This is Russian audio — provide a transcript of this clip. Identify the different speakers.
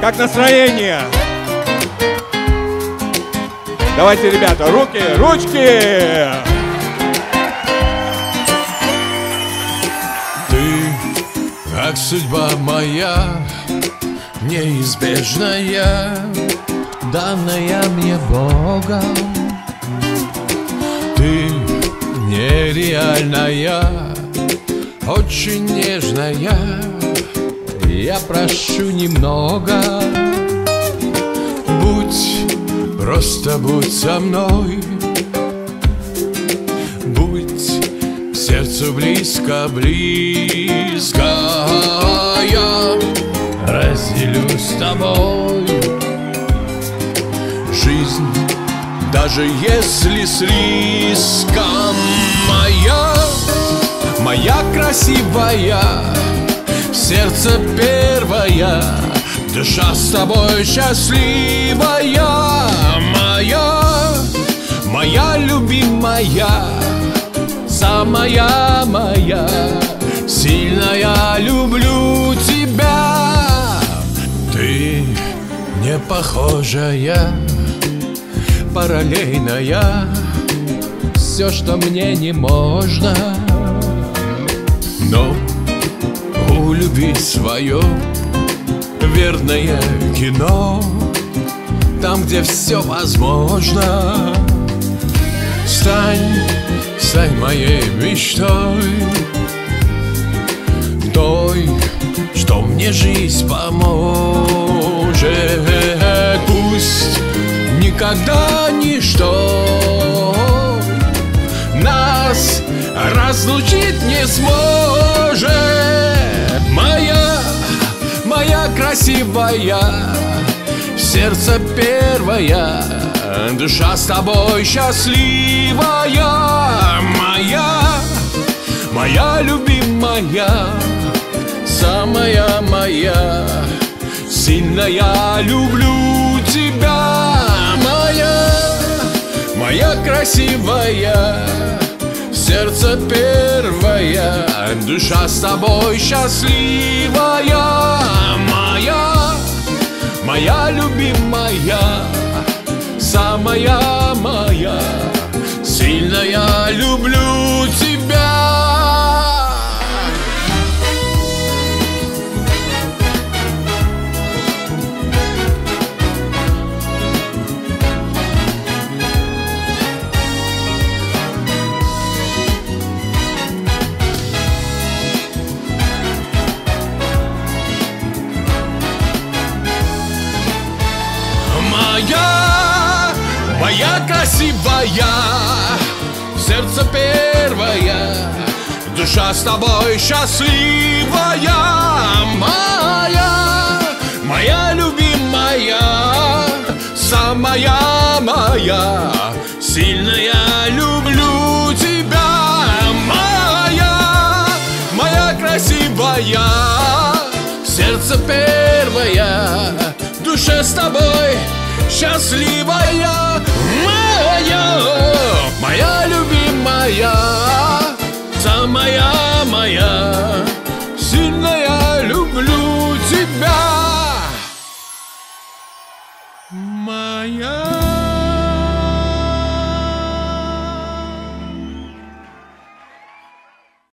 Speaker 1: Как настроение? Давайте, ребята, руки, ручки!
Speaker 2: Ты, как судьба моя, неизбежная, данная мне Богом. Ты нереальная, очень нежная. Я прошу немного. Будь, просто будь со мной. Будь к сердцу близко, близко. Я разделю с тобой жизнь, даже если слишком. Моя красивая, сердце первая, душа с тобой счастливая. Моя любимая, самая моя, сильная, люблю тебя. Ты не похожая, параллельная, все, что мне не можно. Но у любви свое верное кино, там, где все возможно. Стань моей мечтой, той, что мне жизнь поможет. Пусть никогда ничто нас разлучить не сможет. Моя красивая, сердце первая, душа с тобой счастливая. Моя любимая, самая моя, сильная, люблю тебя. Моя красивая, сердце первая, душа с тобой счастливая. Моя любимая, самая моя, сильная, люблю тебя. Моя красивая, сердце первая, душа с тобой счастливая. Моя любимая, самая моя, сильная, люблю тебя. Моя красивая, сердце первая, душа с тобой счастливая.